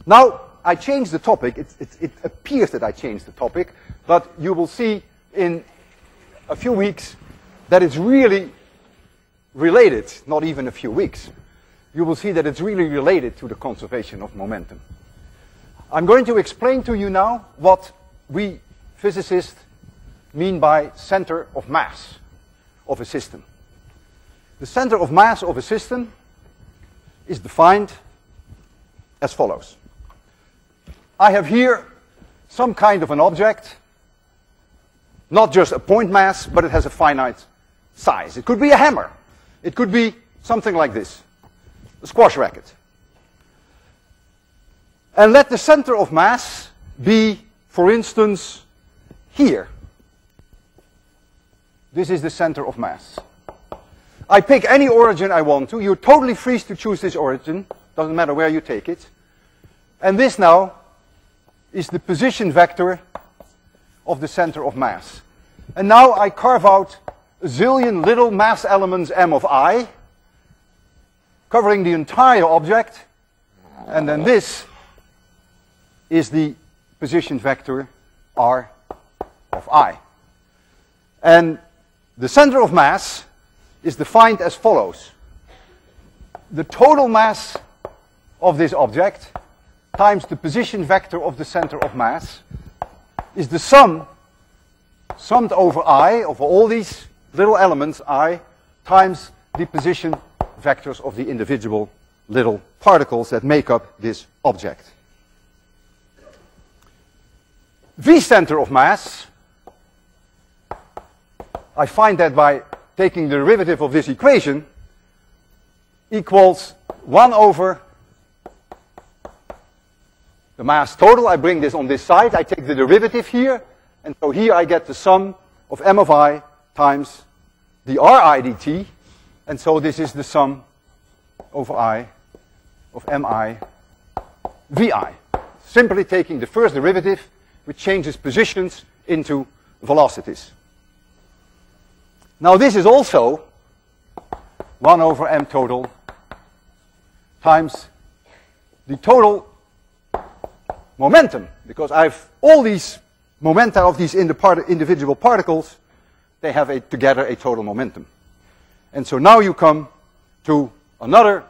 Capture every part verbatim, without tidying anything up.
Now, I changed the topic. It, it, it appears that I changed the topic, but you will see in a few weeks that it's really related, not even a few weeks. You will see that it's really related to the conservation of momentum. I'm going to explain to you now what we physicists mean by center of mass of a system. The center of mass of a system is defined as follows. I have here some kind of an object, not just a point mass, but it has a finite size. It could be a hammer. It could be something like this, a squash racket. And let the center of mass be, for instance, here. This is the center of mass. I pick any origin I want to. You're totally free to choose this origin. Doesn't matter where you take it. And this now is the position vector of the center of mass. And now I carve out a zillion little mass elements m of I, covering the entire object. And then this is the position vector r of I. And the center of mass is defined as follows. The total mass of this object times the position vector of the center of mass is the sum, summed over I, of all these little elements I, times the position vectors of the individual little particles that make up this object. V center of mass, I find that by taking the derivative of this equation, equals one over the mass total. I bring this on this side, I take the derivative here, and so here I get the sum of m of I times the Ri dt, and so this is the sum over I of mi vi. Simply taking the first derivative, which changes positions into velocities. Now this is also one over m total times the total momentum, because I've all these momenta of these individual particles, they have a, together a total momentum. And so now you come to another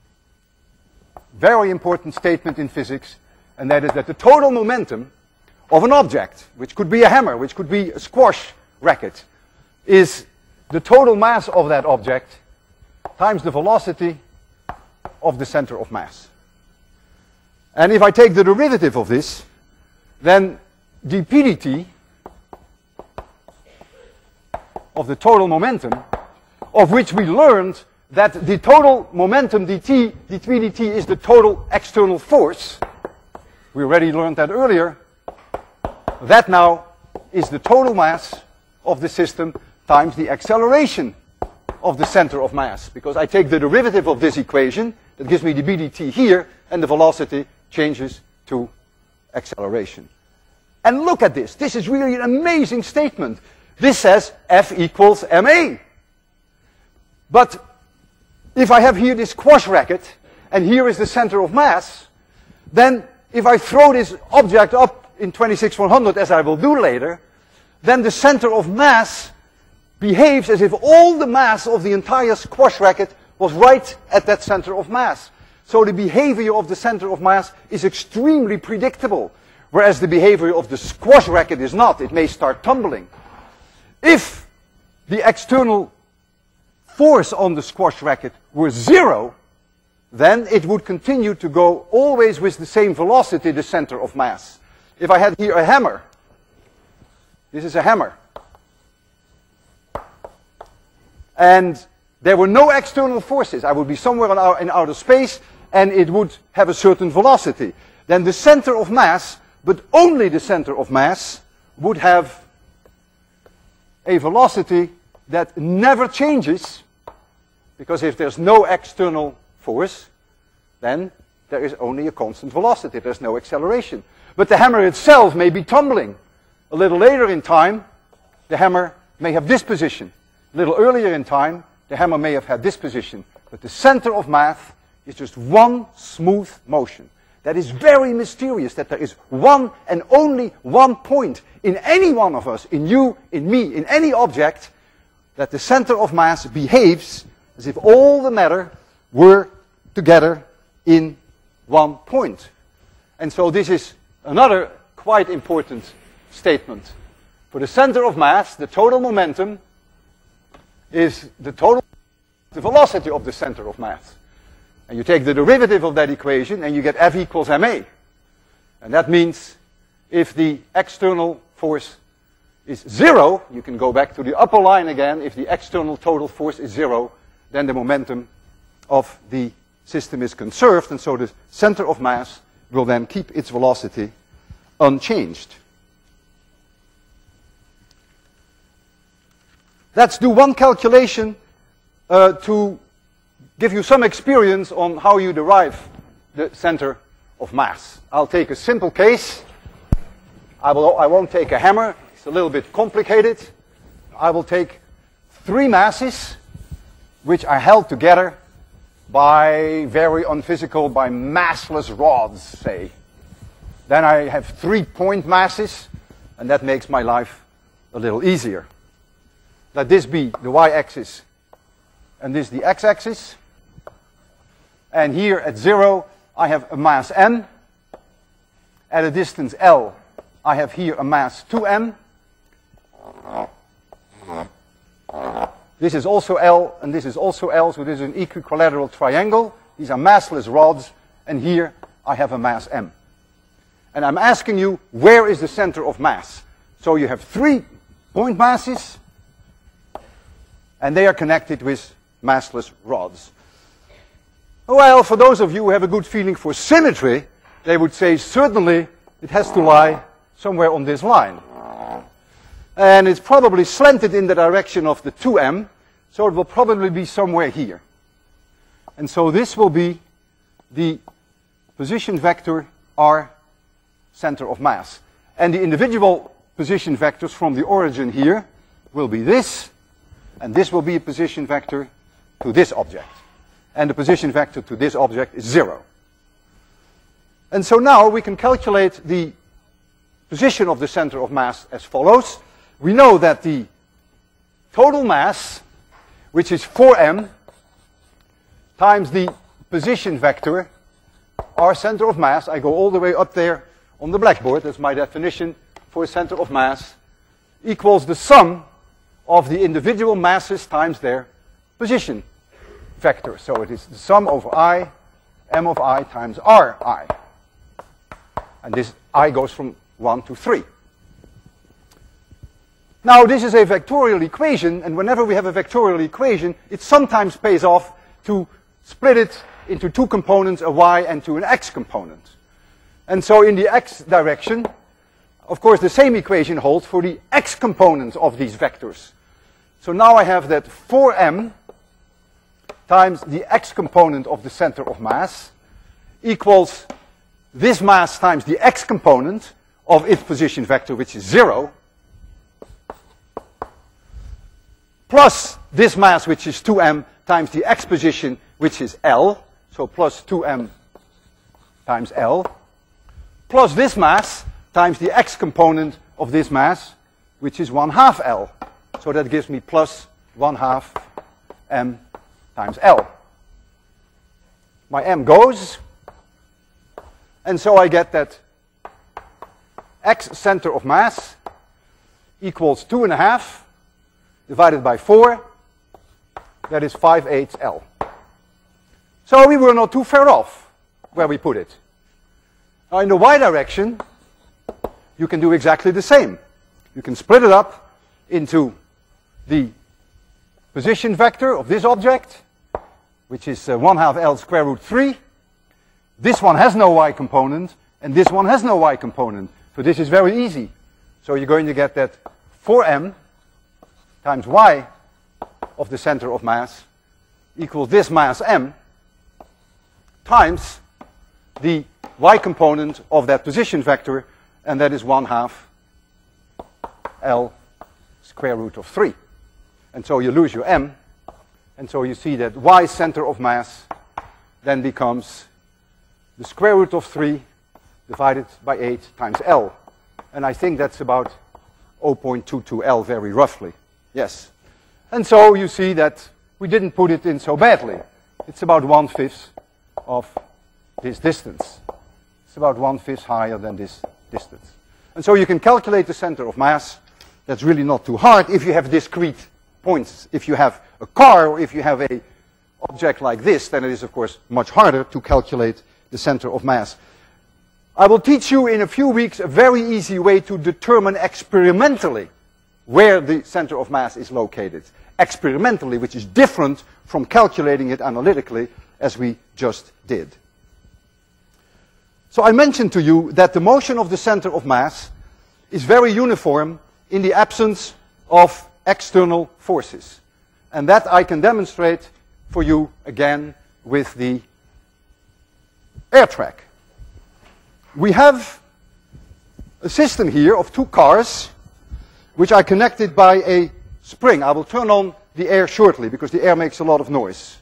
very important statement in physics, and that is that the total momentum of an object, which could be a hammer, which could be a squash racket, is the total mass of that object times the velocity of the center of mass. And if I take the derivative of this, then dp dt of the total momentum, of which we learned that the total momentum dt, dp dt is the total external force. We already learned that earlier. That now is the total mass of the system times the acceleration of the center of mass. Because I take the derivative of this equation, that gives me the b dt here, and the velocity changes to acceleration. And look at this. This is really an amazing statement. This says F equals ma. But if I have here this squash racket, and here is the center of mass, then if I throw this object up in twenty-six one hundred, as I will do later, then the center of mass behaves as if all the mass of the entire squash racket was right at that center of mass. So the behavior of the center of mass is extremely predictable, whereas the behavior of the squash racket is not. It may start tumbling. If the external force on the squash racket were zero, then it would continue to go always with the same velocity, the center of mass. If I had here a hammer, this is a hammer, and there were no external forces, I would be somewhere in, our, in outer space, and it would have a certain velocity. Then the center of mass, but only the center of mass, would have a velocity that never changes, because if there's no external force, then there is only a constant velocity, there's no acceleration. But the hammer itself may be tumbling. A little later in time, the hammer may have this position. A little earlier in time, the hammer may have had this position. But the center of mass is just one smooth motion. that is very mysterious, that there is one and only one point in any one of us, in you, in me, in any object, that the center of mass behaves as if all the matter were together in one point. And so this is another quite important statement. For the center of mass, the total momentum is the total the velocity of the center of mass. And you take the derivative of that equation and you get F equals ma. And that means if the external force is zero, you can go back to the upper line again, if the external total force is zero, then the momentum of the system is conserved, and so the center of mass will then keep its velocity unchanged. Let's do one calculation uh, to give you some experience on how you derive the center of mass. I'll take a simple case. I, will, I won't take a hammer. It's a little bit complicated. I will take three masses which are held together by very unphysical, by massless rods, say. Then I have three point masses, and that makes my life a little easier. Let this be the y-axis, and this the x-axis. And here at zero, I have a mass m. At a distance L, I have here a mass two m. This is also L, and this is also L, so this is an equilateral triangle. These are massless rods, and here I have a mass m. And I'm asking you, where is the center of mass? So you have three point masses, and they are connected with massless rods. Well, for those of you who have a good feeling for symmetry, they would say certainly it has to lie somewhere on this line. And it's probably slanted in the direction of the two m, so it will probably be somewhere here. And so this will be the position vector R, center of mass. And the individual position vectors from the origin here will be this, and this will be a position vector to this object. And the position vector to this object is zero. And so now we can calculate the position of the center of mass as follows. We know that the total mass, which is four m, times the position vector, our center of mass, I go all the way up there on the blackboard, that's my definition for a center of mass, equals the sum of the individual masses times their position vector. So it is the sum over I, m of I times Ri. And this I goes from one to three. Now this is a vectorial equation, and whenever we have a vectorial equation, it sometimes pays off to split it into two components, a y and to an x component. And so in the x direction, of course the same equation holds for the x components of these vectors. So now I have that four m times the x component of the center of mass equals this mass times the x component of its position vector, which is zero, plus this mass, which is two m, times the x position, which is L, so plus two m times L, plus this mass times the x component of this mass, which is one half L. So that gives me plus one half m times L. My m goes, and so I get that x center of mass equals two and a half divided by four, that is five eighths L. So we were not too far off where we put it. Now in the y direction, you can do exactly the same. You can split it up into the position vector of this object, which is uh, one half L square root three. This one has no y component, and this one has no y component. So this is very easy. So you're going to get that four m times y of the center of mass equals this mass m times the y component of that position vector, and that is one half L square root of three. And so you lose your m, and so you see that y center of mass then becomes the square root of three divided by eight times L. And I think that's about zero point two two L very roughly. Yes. And so you see that we didn't put it in so badly. It's about one-fifth of this distance. It's about one-fifth higher than this distance. And so you can calculate the center of mass. That's really not too hard if you have discrete points. If you have a car or if you have a object like this, then it is of course much harder to calculate the center of mass. I will teach you in a few weeks a very easy way to determine experimentally where the center of mass is located. Experimentally, which is different from calculating it analytically as we just did. So I mentioned to you that the motion of the center of mass is very uniform in the absence of external forces. And that I can demonstrate for you again with the air track. We have a system here of two cars which are connected by a spring. I will turn on the air shortly because the air makes a lot of noise.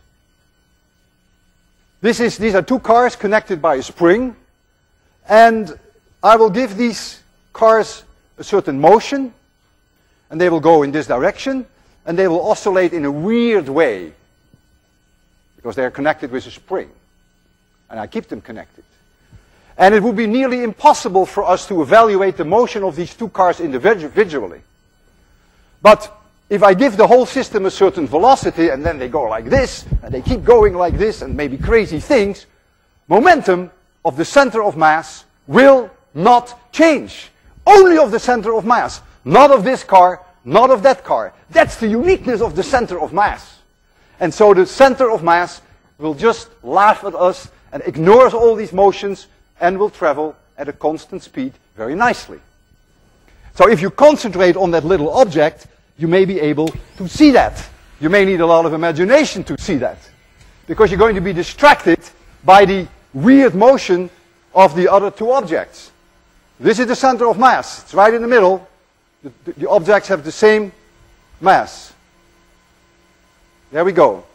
This is, these are two cars connected by a spring, and I will give these cars a certain motion, and they will go in this direction, and they will oscillate in a weird way because they are connected with a spring, and I keep them connected. And it would be nearly impossible for us to evaluate the motion of these two cars individually. But if I give the whole system a certain velocity and then they go like this, and they keep going like this, and maybe crazy things, momentum of the center of mass will not change. Only of the center of mass. Not of this car, not of that car. That's the uniqueness of the center of mass. And so the center of mass will just laugh at us and ignores all these motions and will travel at a constant speed very nicely. So if you concentrate on that little object, you may be able to see that. You may need a lot of imagination to see that, because you're going to be distracted by the weird motion of the other two objects. This is the center of mass. It's right in the middle. The, the, the objects have the same mass. There we go.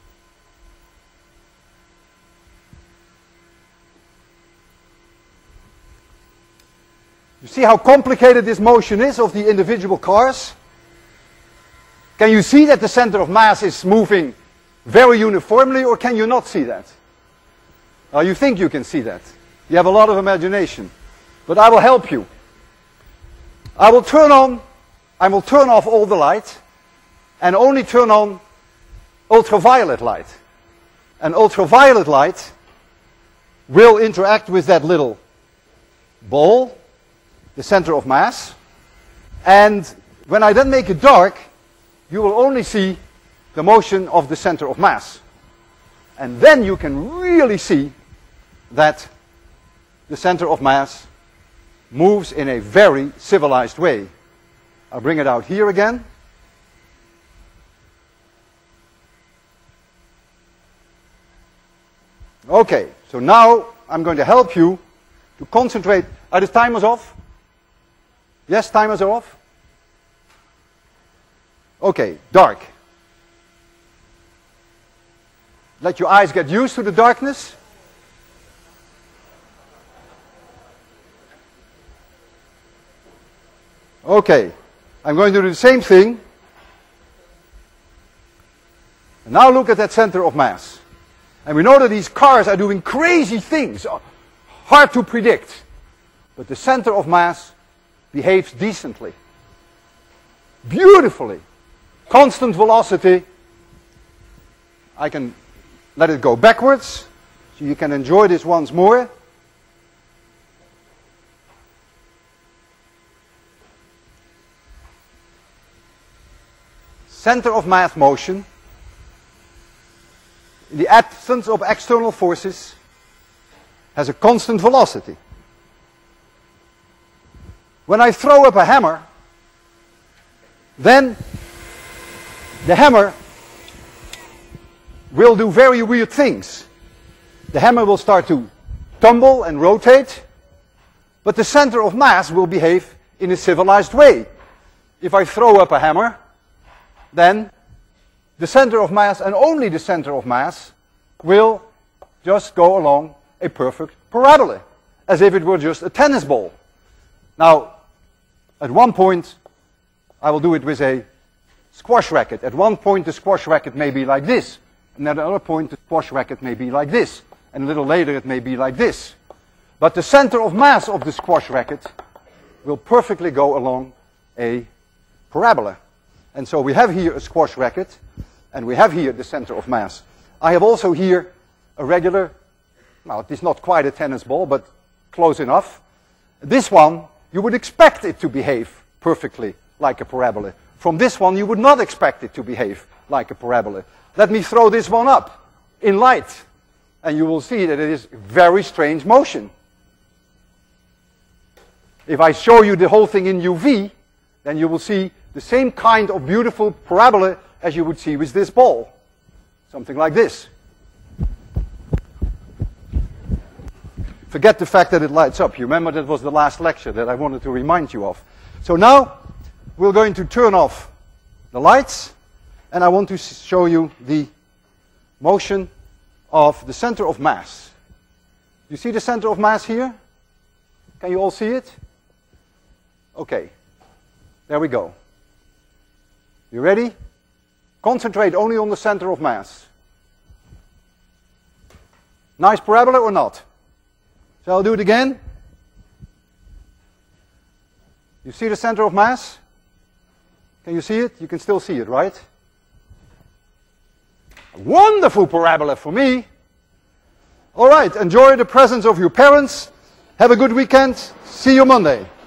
You see how complicated this motion is of the individual cars? Can you see that the center of mass is moving very uniformly, or can you not see that? Uh, you think you can see that. You have a lot of imagination. But I will help you. I will turn on, I will turn off all the light and only turn on ultraviolet light. And ultraviolet light will interact with that little ball, the center of mass. And when I then make it dark, you will only see the motion of the center of mass. And then you can really see that the center of mass moves in a very civilized way. I'll bring it out here again. Okay, so now I'm going to help you to concentrate. Are the timers off? Yes, timers are off? Okay, dark. Let your eyes get used to the darkness. Okay, I'm going to do the same thing. And now look at that center of mass. And we know that these cars are doing crazy things, hard to predict. But the center of mass behaves decently, beautifully. Constant velocity. I can let it go backwards, so you can enjoy this once more. Center of mass motion, in the absence of external forces, has a constant velocity. When I throw up a hammer, then the hammer will do very weird things. The hammer will start to tumble and rotate, but the center of mass will behave in a civilized way. If I throw up a hammer, then the center of mass, and only the center of mass, will just go along a perfect parabola, as if it were just a tennis ball. Now, at one point, I will do it with a squash racket. At one point, the squash racket may be like this. And at another point, the squash racket may be like this. And a little later, it may be like this. But the center of mass of the squash racket will perfectly go along a parabola. And so we have here a squash racket, and we have here the center of mass. I have also here a regular, now it is not quite a tennis ball, but close enough. This one, you would expect it to behave perfectly like a parabola. From this one, you would not expect it to behave like a parabola. Let me throw this one up in light, and you will see that it is very strange motion. If I show you the whole thing in U V, then you will see the same kind of beautiful parabola as you would see with this ball. Something like this. Forget the fact that it lights up. You remember that was the last lecture that I wanted to remind you of. So now we're going to turn off the lights, and I want to show you the motion of the center of mass. You see the center of mass here? Can you all see it? Okay. There we go. You ready? Concentrate only on the center of mass. Nice parabola or not? Shall I do it again? You see the center of mass? Can you see it? You can still see it, right? A wonderful parabola for me. All right, enjoy the presence of your parents. Have a good weekend. See you Monday.